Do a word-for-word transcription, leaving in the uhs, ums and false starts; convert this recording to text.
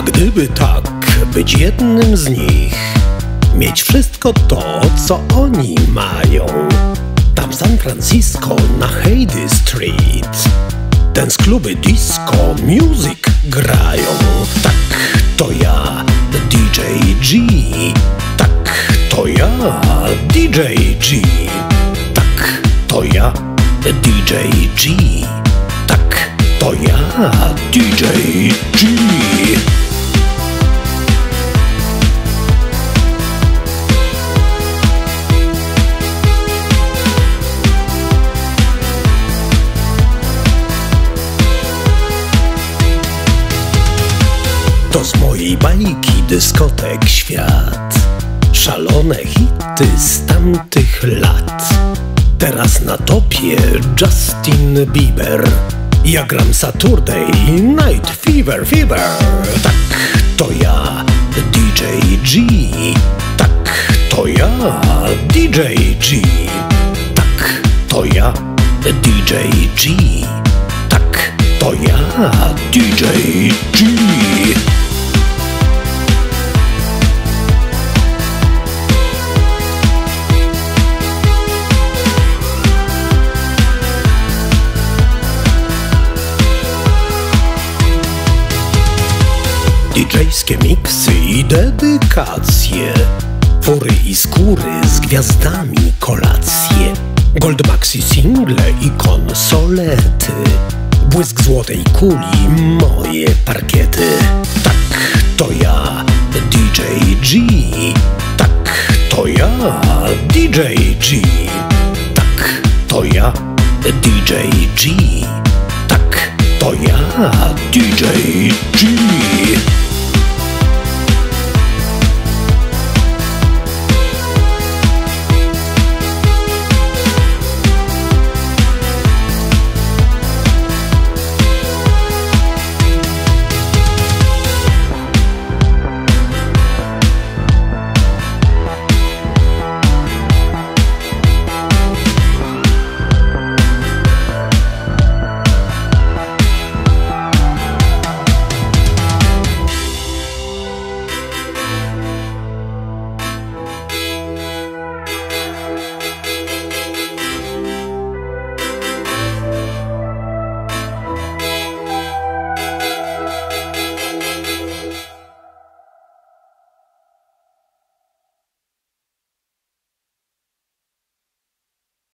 gdyby tak być jednym z nich, mieć wszystko to, co oni mają, tam w San Francisco na Haydee Street dance kluby disco music grają. Tak, to ja, D J G. Tak, to ja, D J G. Tak, to ja, D J G. Tak, to ja, D J G. To z mojej bajki dyskotek świat, szalone hity z tamtych lat. Teraz na topie Justin Bieber, ja gram Saturday Night Fever, Fever. Tak, to ja, D J G. Tak, to ja, D J G. Tak, to ja, D J G. Tak, to ja, D J G. didżejskie miksy i dedykacje, fury i skóry z gwiazdami, kolacje, Gold Maxi single i konsolety, błysk złotej kuli, moje parkiety. Tak, to ja, D J G. Tak, to ja, D J G. Tak, to ja, D J G. Tak, to ja, D J G.